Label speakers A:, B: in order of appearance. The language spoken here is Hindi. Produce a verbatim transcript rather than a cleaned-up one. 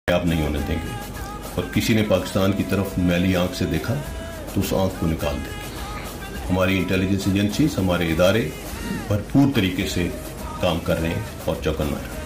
A: कामयाब नहीं होने देंगे, और किसी ने पाकिस्तान की तरफ मैली आंख से देखा तो उस आंख को निकाल देंगे। हमारी इंटेलिजेंस एजेंसीज, हमारे इदारे भरपूर तरीके से काम कर रहे हैं और चौकन्ना है।